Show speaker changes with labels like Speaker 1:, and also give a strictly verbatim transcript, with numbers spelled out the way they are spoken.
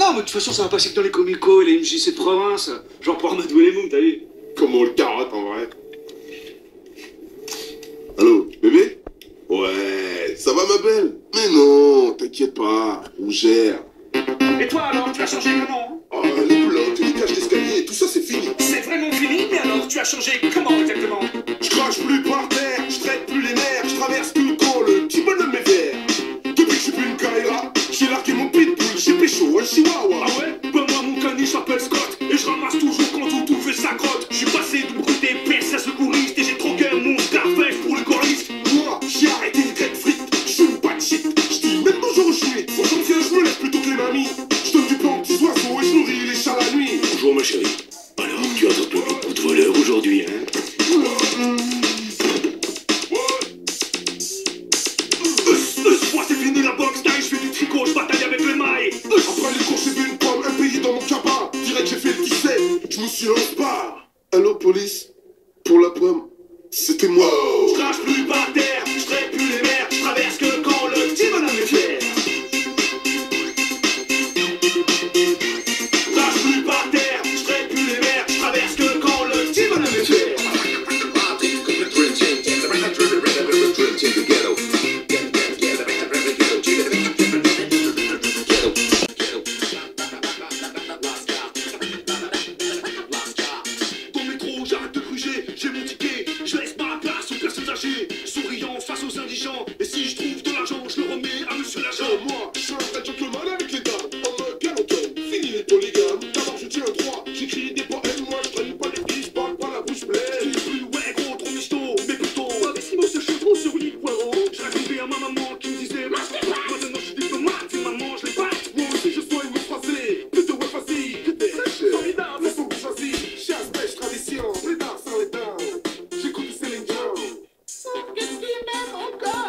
Speaker 1: Non, mais de toute façon, ça va passer que dans les comicos et les M J C de province. Genre pour Ahmadou et les Moum, t'as vu?
Speaker 2: Comment on le carotte en vrai. Allô, bébé? Ouais, ça va ma belle? Mais non, t'inquiète pas, on gère.
Speaker 1: Et toi alors, tu as changé comment?
Speaker 2: Oh, les blocs, les cages d'escalier, tout ça c'est fini.
Speaker 1: C'est vraiment fini, mais alors tu as changé comment exactement?
Speaker 2: Je crache plus par terre, je traite plus les mers, je traverse tout le camp, le petit bonhomme est vert. Depuis que je suis plus une carrière, j'ai largué mon pitbull, j'ai pécho un chihuahua.
Speaker 1: Ah ouais? Bah moi mon caniche s'appelle Scott, et je ramasse toujours quand tout tout fait sa crotte. Je suis passé de brûler perse à secouriste, et j'ai troqué mon Scarface pour le choriste.
Speaker 2: Moi, j'ai arrêté d'être frites, je suis pas de shit. Je dis même bonjour aux chouettes, moi j'en viens, je me lève plutôt que les mamies. Je donne du pain aux petits oiseaux et je nourris les chats la nuit.
Speaker 1: Bonjour ma chérie. Alors, tu as attrapé beaucoup de voleurs aujourd'hui, hein? Moi c'est fini la boxe taille, je fais du tricot, je bataille avec les mailles.
Speaker 2: Après les cours, j'ai vu une pomme, un pays dans mon cabas. Direct, j'ai fait le dix-sept, je me suis lancé pas. Allô, police? Pour la pomme, c'était moi.
Speaker 1: Je crache plus par terre, je traite plus les mers, je traverse que quand le petit bonhomme est fier. Je crache plus par terre, je traite plus les mers, je traverse que quand le petit bonhomme est fier. Dans le métro, j'arrête de gruger, j'ai mon ticket, je laisse pas la place aux personnes âgées, souriant face aux indigents, et si je trouve de l'argent, je le remets à monsieur l'agent.
Speaker 2: Moi, je suis un vrai gentleman avec les dames. En mode galanton, fini les polygames. D'abord, je tiens droit, j'écris des poèmes. Moi, je traîne pas les filles, je parle pas la bouche
Speaker 1: Je
Speaker 2: pleine.
Speaker 1: dis plus ouais gros trop misto, mais plutôt Massimo ce chevreau sur une île poireau. Je racontais à ma maman qui me disait mange les pâtes. Maintenant je suis diplomate et maman je les pâtes.
Speaker 2: Moi aussi, je soigne mes phrases. Que de ouais facile, que des sachets.
Speaker 1: Formidable.
Speaker 2: Le son bourgeoisie, chasse, pêche, tradition. Plus tard, sans les dames. J'écoute Céline Dion.
Speaker 3: Qu'est-ce qui m'aime encore?